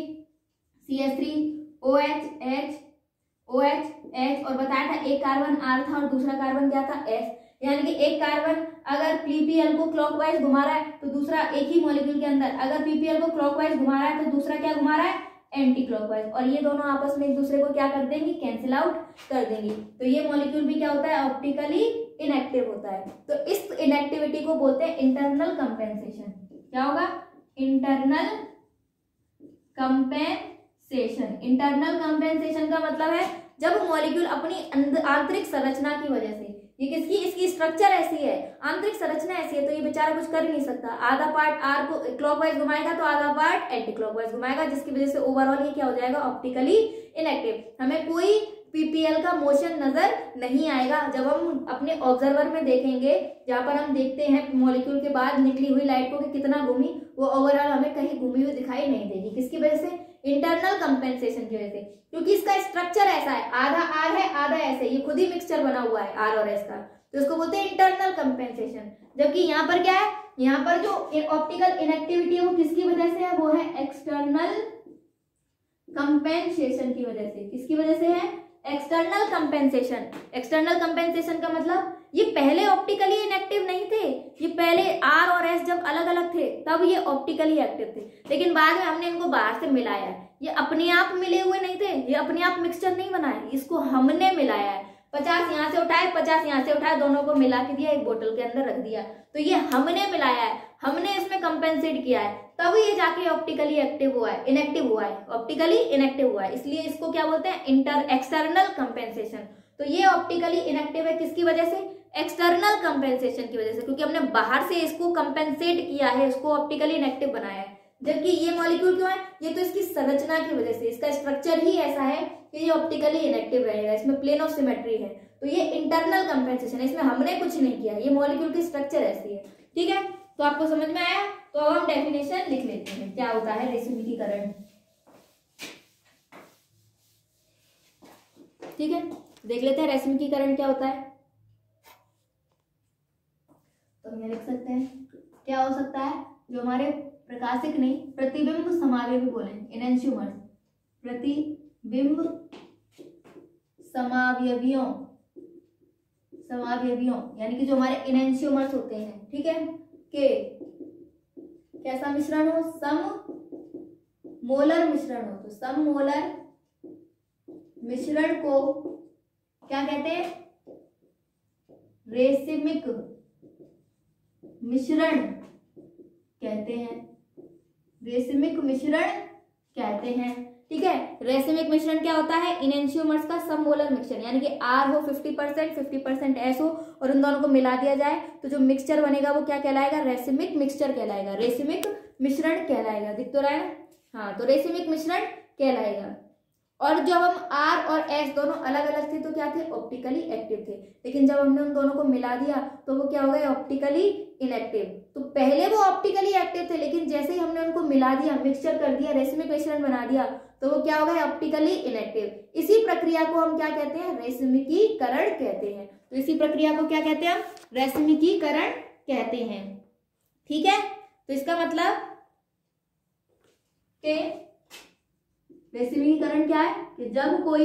C H three, O H, H, O H, H, और बताया था एक कार्बन आर था और दूसरा कार्बन क्या था, एस। यानी कि एक कार्बन अगर पीपीएल को क्लॉकवाइज घुमा रहा है तो दूसरा एक ही मॉलिक्यूल के अंदर अगर पीपीएल को क्लॉकवाइज घुमा रहा है तो दूसरा क्या घुमा रहा है, एंटी क्लॉकवाइज, और ये दोनों आपस में एक दूसरे को क्या कर देंगी, कैंसिल आउट कर देंगी। तो ये मॉलिक्यूल भी क्या होता है, ऑप्टिकली इनएक्टिव होता है। तो इस इनएक्टिविटी को बोलते हैं इंटरनल कंपेंसेशन। क्या होगा, इंटरनल कंपेंसेशन। इंटरनल कंपेंसेशन का मतलब है जब मॉलिक्यूल अपनी आंतरिक संरचना की वजह से, ये किसकी, इसकी स्ट्रक्चर ऐसी है, आंतरिक संरचना ऐसी है, तो ये बेचारा कुछ कर ही नहीं सकता, आधा पार्ट आर को क्लॉकवाइज घुमाएगा तो आधा पार्ट एंटी क्लॉकवाइज घुमाएगा, जिसकी वजह से ओवरऑल ये क्या हो जाएगा, ऑप्टिकली इनएक्टिव। हमें कोई पीपीएल का मोशन नजर नहीं आएगा। जब हम अपने ऑब्जर्वर में देखेंगे, जहां पर हम देखते हैं मॉलिक्यूल के बाद निकली हुई लाइट को कि कितना घूमी, वो ओवरऑल हमें कहीं घूमी हुई दिखाई नहीं देगी। किसकी वजह से, इंटरनल कंपेंसेशन की वजह से, क्योंकि इसका स्ट्रक्चर ऐसा है, आधा आर है आधा एस है, ये खुद ही मिक्सचर बना हुआ है आर और एस का, तो इसको बोलते हैं इंटरनल कंपेंसेशन। जबकि यहाँ पर क्या है, यहाँ पर जो ऑप्टिकल इनएक्टिविटी है वो किसकी वजह से है, वो है एक्सटर्नल कंपेंसेशन की वजह से। किसकी वजह से है, एक्सटर्नल कंपेंसेशन। एक्सटर्नल कंपेंसेशन का मतलब ये पहले ऑप्टिकली इनएक्टिव नहीं थे, ये पहले आर और एस जब अलग अलग थे तब ये ऑप्टिकली एक्टिव थे, लेकिन बाद में हमने इनको बाहर से मिलाया है। ये अपने आप मिले हुए नहीं थे, ये अपने आप मिक्सचर नहीं बनाए, इसको हमने मिलाया है। पचास यहाँ से उठाए, पचास यहाँ से उठाए, दोनों को मिला के दिया, एक बोतल के अंदर रख दिया, तो ये हमने मिलाया है, हमने इसमें कंपेंसेट किया है, तब ये जाके ऑप्टिकली एक्टिव हुआ है, इनएक्टिव हुआ है, ऑप्टिकली इनएक्टिव हुआ है। इसलिए इसको क्या बोलते हैं, इंटर एक्सटर्नल कंपेंसेशन। तो ये ऑप्टिकली इनएक्टिव है किसकी वजह से, एक्सटर्नल कंपेंसेशन की वजह से, क्योंकि हमने बाहर से इसको कंपेंसेट किया है, इसको ऑप्टिकली इनएक्टिव बनाया है। जबकि ये मॉलिक्यूल क्यों है, ये तो इसकी संरचना की वजह से, इसका स्ट्रक्चर ही ऐसा है कि ये ऑप्टिकली इनएक्टिव रहेगा, इसमें प्लेन ऑफ सिमेट्री है, तो ये इंटरनल कंपेंसेशन है, इसमें हमने कुछ नहीं किया, ये मॉलिक्यूल की स्ट्रक्चर ऐसी है। ठीक है, तो आपको समझ में आया। तो अब हम डेफिनेशन लिख लेते हैं, क्या होता है रेसिमिकीकरण। ठीक है, देख लेते हैं रेसिमिकीकरण क्या होता है। तो हम ये लिख सकते हैं, क्या हो सकता है, जो हमारे प्रकाशिक नहीं, प्रतिबिंब समावयवी बोले, इनएंशियोमर्स, प्रतिबिंब समावयवियों, समावयवियों यानी कि जो हमारे इनएंशियोमर्स होते हैं, ठीक है, के कैसा मिश्रण हो, सम मोलर मिश्रण हो। तो सम मोलर मिश्रण को क्या कहते हैं, रेसिमिक मिश्रण कहते हैं, रेसिमिक मिश्रण कहते हैं। ठीक है, रेसिमिक मिश्रण क्या होता है, इनएंशियोमर्स का सब मोलर मिक्सचर, यानी कि आर हो फिफ्टी परसेंट, फिफ्टी परसेंट एस हो और उन दोनों को मिला दिया जाए तो जो मिक्सचर बनेगा वो क्या कहलाएगा, रेसिमिक मिक्सचर कहलाएगा, रेसिमिक मिश्रण कहलाएगा। दिख तो रहा है, हाँ, तो रेसिमिक मिश्रण कहलाएगा। और जब हम आर और एस दोनों अलग अलग थे तो क्या थे, ऑप्टिकली एक्टिव थे, लेकिन जब हमने उन दोनों को मिला दिया तो वो क्या हो गए, ऑप्टिकली इनएक्टिव। तो पहले वो ऑप्टिकली एक्टिव थे, लेकिन जैसे ही हमने उनको मिला दिया, मिक्सचर कर दिया, रेसिमिक मिश्रण बना दिया, तो वो क्या हो गए, ऑप्टिकली इनएक्टिव। इसी प्रक्रिया को हम क्या कहते हैं, रेसिमिकीकरण कहते हैं। तो इसी प्रक्रिया को क्या कहते हैं, हम रेसिमिकीकरण कहते हैं। ठीक है, तो इसका मतलब कि रेसिमिकीकरण क्या है, कि जब कोई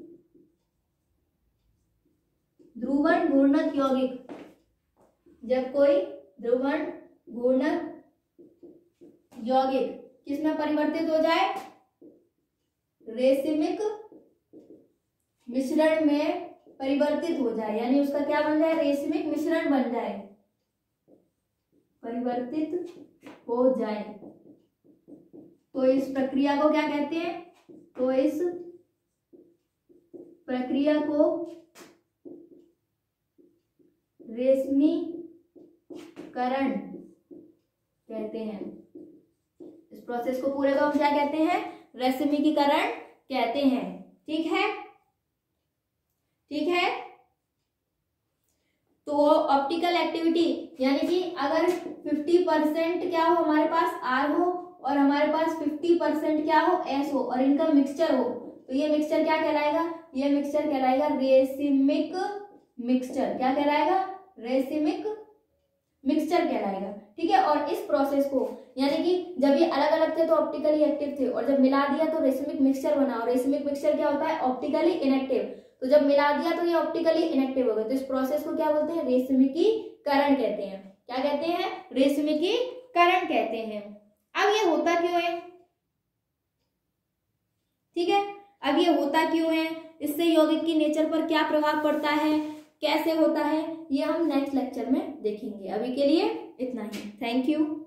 ध्रुवण घूर्णक यौगिक, जब कोई ध्रुवण घूर्णक यौगिक किसमें परिवर्तित हो जाए, रेसिमिक मिश्रण में परिवर्तित हो जाए, यानी उसका क्या बन जाए, रेसिमिक मिश्रण बन जाए, परिवर्तित हो जाए, तो इस प्रक्रिया को क्या कहते हैं, तो इस प्रक्रिया को रेसिमिकीकरण कहते हैं। इस प्रोसेस को पूरे को हम क्या कहते हैं, रेसिमिकीकरण कहते हैं। ठीक है, ठीक है। तो ऑप्टिकल एक्टिविटी यानी कि अगर फिफ्टी परसेंट क्या हो हमारे पास आर हो और हमारे पास फिफ्टी परसेंट क्या हो एस हो और इनका मिक्सचर हो, तो ये मिक्सचर क्या कहलाएगा, ये मिक्सचर कहलाएगा रेसिमिक मिक्सचर। क्या कहलाएगा, रेसिमिक मिक्सचर कहलाएगा। ठीक है, और इस प्रोसेस को यानी कि जब ये अलग अलग थे तो ऑप्टिकली एक्टिव थे और जब मिला दिया तो रेसिमिक मिक्सचर बना, और रेसिमिक मिक्सचर क्या होता है, ऑप्टिकली इनएक्टिव। तो जब मिला दिया तो ये ऑप्टिकली इनएक्टिव हो गए, तो इस प्रोसेस को क्या बोलते हैं, रेसिमिकीकरण कहते हैं। क्या कहते हैं, रेसिमिकीकरण कहते हैं। अब ये होता क्यों है, ठीक है, अब ये होता क्यों है, इससे यौगिक की नेचर पर क्या प्रभाव पड़ता है, कैसे होता है, ये हम नेक्स्ट लेक्चर में देखेंगे। अभी के लिए इतना ही, थैंक यू।